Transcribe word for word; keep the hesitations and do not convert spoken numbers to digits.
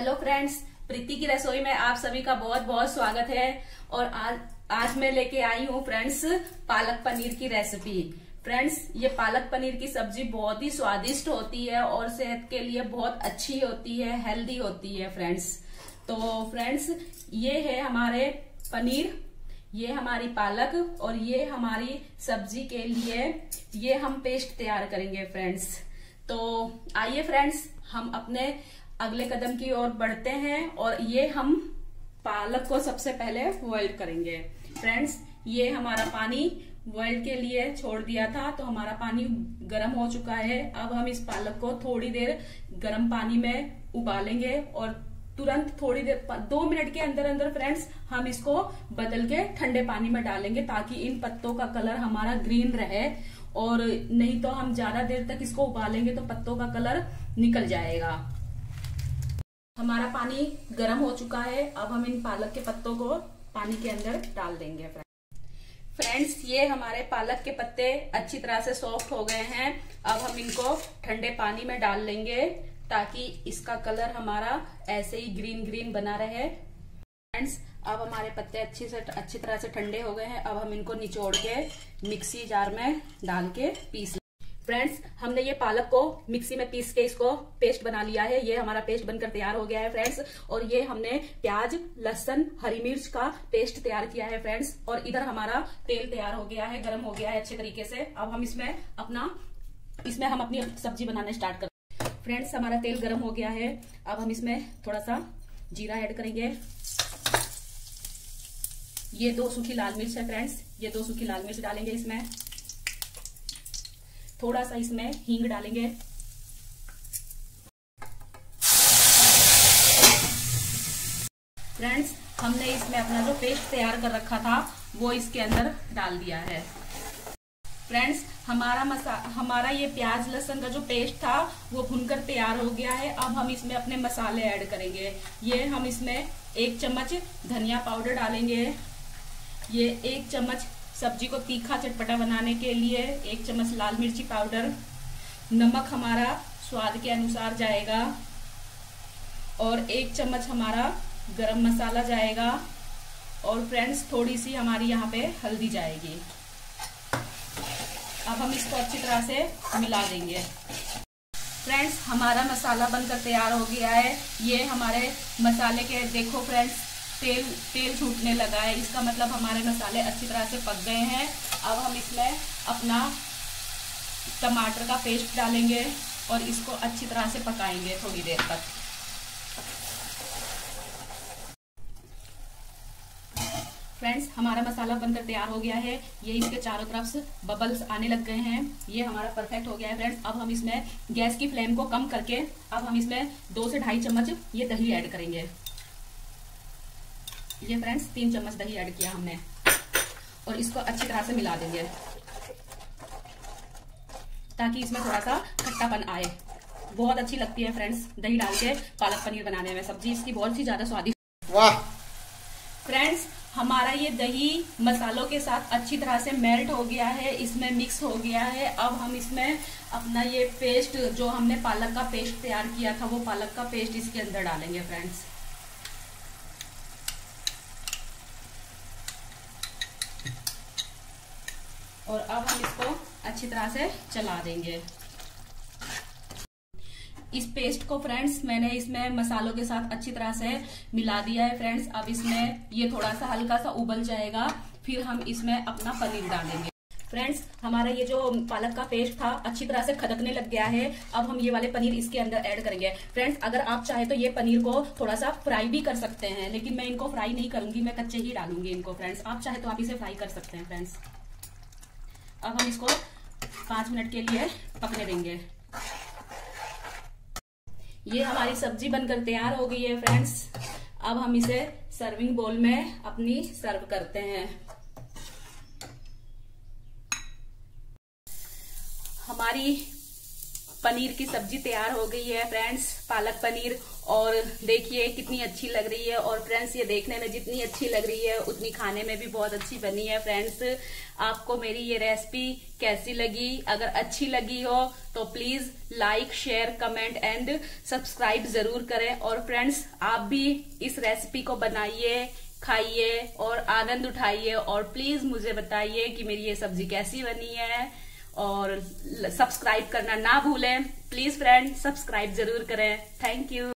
Hello friends, प्रीति की रसोई में आप सभी का बहुत बहुत स्वागत है। और आज आज मैं लेके आई हूँ फ्रेंड्स पालक पनीर की रेसिपी। फ्रेंड्स, ये पालक पनीर की सब्जी बहुत ही स्वादिष्ट होती है और सेहत के लिए बहुत अच्छी होती है, हेल्दी होती है फ्रेंड्स। तो फ्रेंड्स, ये है हमारे पनीर, ये हमारी पालक और ये हमारी सब्जी के लिए ये हम पेस्ट तैयार करेंगे फ्रेंड्स। तो आइए फ्रेंड्स, हम अपने अगले कदम की ओर बढ़ते हैं और ये हम पालक को सबसे पहले बॉईल करेंगे। फ्रेंड्स, ये हमारा पानी बॉईल के लिए छोड़ दिया था, तो हमारा पानी गर्म हो चुका है। अब हम इस पालक को थोड़ी देर गर्म पानी में उबालेंगे और तुरंत थोड़ी देर दो मिनट के अंदर अंदर फ्रेंड्स हम इसको बदल के ठंडे पानी में डालेंगे, ताकि इन पत्तों का कलर हमारा ग्रीन रहे। और नहीं तो हम ज्यादा देर तक इसको उबालेंगे तो पत्तों का कलर निकल जाएगा। हमारा पानी गर्म हो चुका है। अब हम इन पालक के पत्तों को पानी के अंदर डाल देंगे। फ्रेंड्स, ये हमारे पालक के पत्ते अच्छी तरह से सॉफ्ट हो गए हैं। अब हम इनको ठंडे पानी में डाल लेंगे, ताकि इसका कलर हमारा ऐसे ही ग्रीन ग्रीन बना रहे। फ्रेंड्स, अब हमारे पत्ते अच्छी से अच्छी तरह से ठंडे हो गए हैं। अब हम इनको निचोड़ के मिक्सी जार में डाल के पीस। फ्रेंड्स, हमने ये पालक को मिक्सी में पीस के इसको पेस्ट बना लिया है। ये हमारा पेस्ट बनकर तैयार हो गया है फ्रेंड्स। और ये हमने प्याज, लहसुन, हरी मिर्च का पेस्ट तैयार किया है फ्रेंड्स। और इधर हमारा तेल तैयार हो गया है, गर्म हो गया है अच्छे तरीके से। अब हम इसमें अपना इसमें हम अपनी सब्जी बनाने स्टार्ट करते हैं। फ्रेंड्स, हमारा तेल गर्म हो गया है। अब हम इसमें थोड़ा सा जीरा ऐड करेंगे। ये दो सूखी लाल मिर्च है फ्रेंड्स, ये दो सूखी लाल मिर्च डालेंगे इसमें। थोड़ा सा इसमें हींग डालेंगे। फ्रेंड्स, हमने इसमें अपना जो पेस्ट तैयार कर रखा था वो इसके अंदर डाल दिया है। फ्रेंड्स, हमारा मसा हमारा ये प्याज लहसुन का जो पेस्ट था वो भुनकर तैयार हो गया है। अब हम इसमें अपने मसाले ऐड करेंगे। ये हम इसमें एक चम्मच धनिया पाउडर डालेंगे। ये एक चम्मच सब्जी को तीखा चटपटा बनाने के लिए एक चम्मच लाल मिर्ची पाउडर। नमक हमारा स्वाद के अनुसार जाएगा। और एक चम्मच हमारा गरम मसाला जाएगा। और फ्रेंड्स, थोड़ी सी हमारी यहाँ पे हल्दी जाएगी। अब हम इसको अच्छी तरह से मिला देंगे। फ्रेंड्स, हमारा मसाला बनकर तैयार हो गया है। ये हमारे मसाले के देखो फ्रेंड्स, तेल तेल छूटने लगा है। इसका मतलब हमारे मसाले अच्छी तरह से पक गए हैं। अब हम इसमें अपना टमाटर का पेस्ट डालेंगे और इसको अच्छी तरह से पकाएंगे थोड़ी देर तक। फ्रेंड्स, हमारा मसाला बनकर तैयार हो गया है। ये इसके चारों तरफ से बबल्स आने लग गए हैं। ये हमारा परफेक्ट हो गया है फ्रेंड्स। अब हम इसमें गैस की फ्लेम को कम करके अब हम इसमें दो से ढाई चम्मच ये दही ऐड करेंगे। ये फ्रेंड्स, तीन चम्मच दही ऐड किया हमने और इसको अच्छी तरह से मिला देंगे, ताकि इसमें थोड़ा सा खट्टापन आए। बहुत अच्छी लगती है फ्रेंड्स दही डाल के पालक पनीर बनाने में। सब्जी इसकी बहुत ही ज्यादा स्वादिष्ट। वाह फ्रेंड्स, हमारा ये दही मसालों के साथ अच्छी तरह से मेल्ट हो गया है, इसमें मिक्स हो गया है। अब हम इसमें अपना ये पेस्ट जो हमने पालक का पेस्ट तैयार किया था वो पालक का पेस्ट इसके अंदर डालेंगे फ्रेंड्स। और अब हम इसको अच्छी तरह से चला देंगे। इस पेस्ट को फ्रेंड्स मैंने इसमें मसालों के साथ अच्छी तरह से मिला दिया है फ्रेंड्स। अब इसमें ये थोड़ा सा हल्का सा उबल जाएगा, फिर हम इसमें अपना पनीर डालेंगे। फ्रेंड्स, हमारा ये जो पालक का पेस्ट था अच्छी तरह से खदकने लग गया है। अब हम ये वाले पनीर इसके अंदर ऐड करेंगे। फ्रेंड्स, अगर आप चाहे तो ये पनीर को थोड़ा सा फ्राई भी कर सकते हैं, लेकिन मैं इनको फ्राई नहीं करूंगी, मैं कच्चे ही डालूंगी इनको फ्रेंड्स। आप चाहे तो आप इसे फ्राई कर सकते हैं फ्रेंड्स। अब हम इसको पांच मिनट के लिए पकने देंगे। ये हमारी सब्जी बनकर तैयार हो गई है फ्रेंड्स। अब हम इसे सर्विंग बोल में अपनी सर्व करते हैं। हमारी पनीर की सब्जी तैयार हो गई है फ्रेंड्स, पालक पनीर। और देखिए कितनी अच्छी लग रही है। और फ्रेंड्स ये देखने में जितनी अच्छी लग रही है उतनी खाने में भी बहुत अच्छी बनी है। फ्रेंड्स आपको मेरी ये रेसिपी कैसी लगी? अगर अच्छी लगी हो तो please like, share, comment and subscribe जरूर करें। और फ्रेंड्स आप भी इस रेसिपी को बनाइए, खाइए और आनंद उठाइए। और प्लीज मुझे बताइए कि मेरी ये सब्जी कैसी बनी है। और सब्सक्राइब करना ना भूलें प्लीज फ्रेंड, सब्सक्राइब जरूर करें। Thank you.